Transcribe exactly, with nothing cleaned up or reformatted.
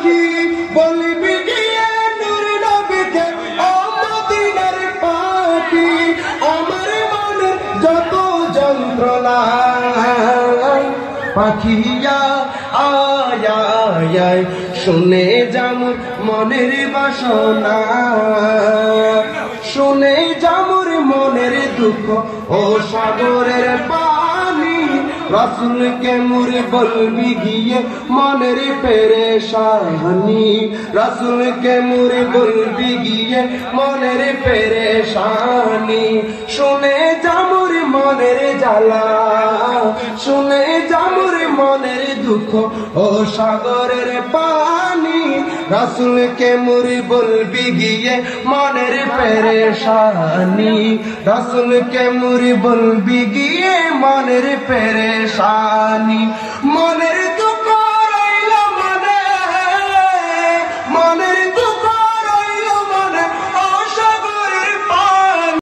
পাখি বলবি গিয়ে নূর নবীকে ও মদিনার পাখি আমার মনে যত যন্ত্রণা পাখিয়া আয় আয় আয় শুনে যামুর মনের বাসনা শুনে যামুর মনের দুঃখ ও সাগরের পানি রাসূলকে মুরে বলবি গিয়ে মনের পেরেশানি রাসূলকে মুরে বলবি গিয়ে মনের পেরেশানি শুনে যামুর মনের জ্বালা শুনে যামুর মনের দুঃখ ও সাগরের পানি রাসূলকে মুরে বলবি গিয়ে মনের পেরেশানি রাসূলকে মুরে বলবি গিয়ে মনের পেরেশানি মনের